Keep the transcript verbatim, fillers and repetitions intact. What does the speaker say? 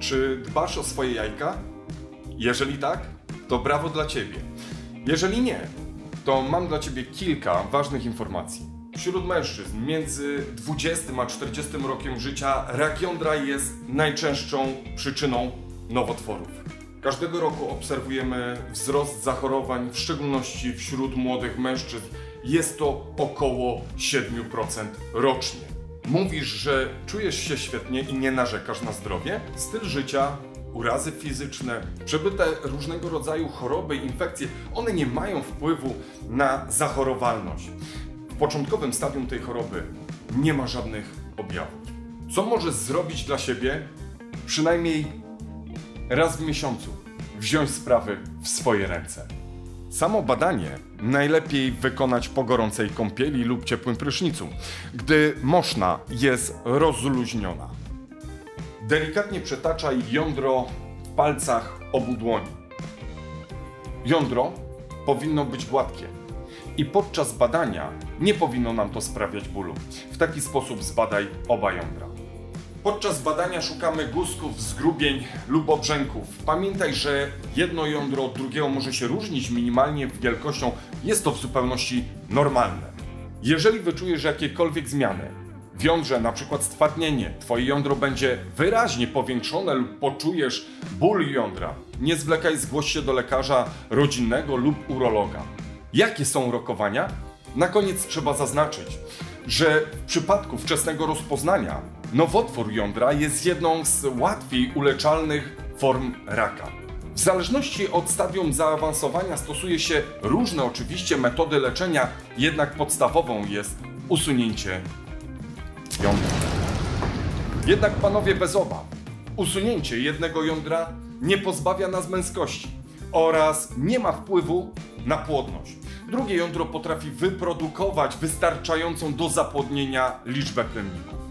Czy dbasz o swoje jajka? Jeżeli tak, to brawo dla Ciebie. Jeżeli nie, to mam dla Ciebie kilka ważnych informacji. Wśród mężczyzn między dwudziestym a czterdziestym rokiem życia rak jądra jest najczęstszą przyczyną nowotworów. Każdego roku obserwujemy wzrost zachorowań, w szczególności wśród młodych mężczyzn. Jest to około siedem procent rocznie. Mówisz, że czujesz się świetnie i nie narzekasz na zdrowie? Styl życia, urazy fizyczne, przebyte różnego rodzaju choroby i infekcje, one nie mają wpływu na zachorowalność. W początkowym stadium tej choroby nie ma żadnych objawów. Co możesz zrobić dla siebie? Przynajmniej raz w miesiącu wziąć sprawy w swoje ręce. Samo badanie najlepiej wykonać po gorącej kąpieli lub ciepłym prysznicu, gdy moszna jest rozluźniona. Delikatnie przetaczaj jądro w palcach obu dłoni. Jądro powinno być gładkie i podczas badania nie powinno nam to sprawiać bólu. W taki sposób zbadaj oba jądra. Podczas badania szukamy guzków, zgrubień lub obrzęków. Pamiętaj, że jedno jądro od drugiego może się różnić minimalnie wielkością. Jest to w zupełności normalne. Jeżeli wyczujesz jakiekolwiek zmiany w jądrze, na przykład stwardnienie, Twoje jądro będzie wyraźnie powiększone lub poczujesz ból jądra, nie zwlekaj, zgłoś się do lekarza rodzinnego lub urologa. Jakie są rokowania? Na koniec trzeba zaznaczyć, że w przypadku wczesnego rozpoznania nowotwór jądra jest jedną z łatwiej uleczalnych form raka. W zależności od stadium zaawansowania stosuje się różne oczywiście metody leczenia, jednak podstawową jest usunięcie jądra. Jednak panowie, bez obaw, usunięcie jednego jądra nie pozbawia nas męskości oraz nie ma wpływu na płodność. Drugie jądro potrafi wyprodukować wystarczającą do zapłodnienia liczbę plemników.